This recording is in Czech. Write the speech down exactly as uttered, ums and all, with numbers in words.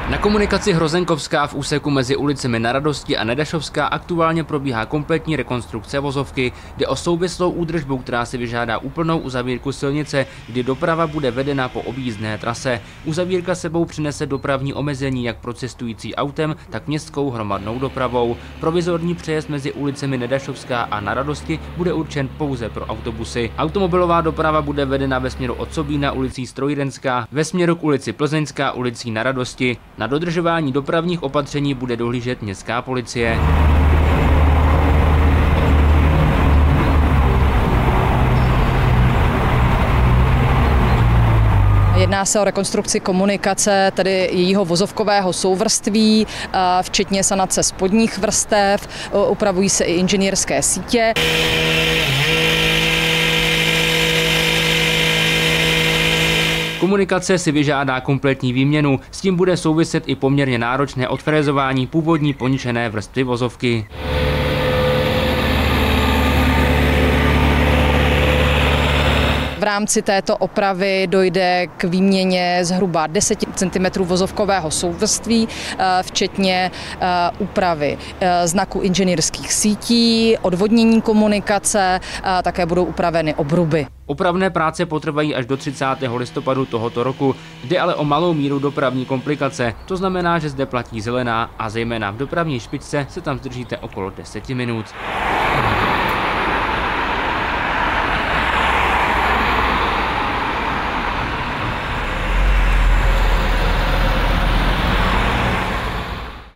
Na komunikaci Hrozenkovská v úseku mezi ulicemi Na Radosti a Nedašovská aktuálně probíhá kompletní rekonstrukce vozovky. Jde o souvislou údržbu, která si vyžádá úplnou uzavírku silnice, kdy doprava bude vedena po objízdné trase. Uzavírka sebou přinese dopravní omezení jak pro cestující autem, tak městskou hromadnou dopravou. Provizorní přejezd mezi ulicemi Nedašovská a Na Radosti bude určen pouze pro autobusy. Automobilová doprava bude vedena ve směru od Sobína ulicí Strojírenská, ve směru k ulici Plzeňská ulicí Na Radosti. Na dodržování dopravních opatření bude dohlížet městská policie. Jedná se o rekonstrukci komunikace, tedy jejího vozovkového souvrství, včetně sanace spodních vrstev, upravují se i inženýrské sítě. Komunikace si vyžádá kompletní výměnu, s tím bude souviset i poměrně náročné odfrézování původní poničené vrstvy vozovky. V rámci této opravy dojde k výměně zhruba deset centimetrů vozovkového souvrství, včetně úpravy znaku inženýrských sítí, odvodnění komunikace, také budou upraveny obruby. Opravné práce potrvají až do třicátého listopadu tohoto roku, jde ale o malou míru dopravní komplikace. To znamená, že zde platí zelená a zejména v dopravní špičce se tam zdržíte okolo deseti minut.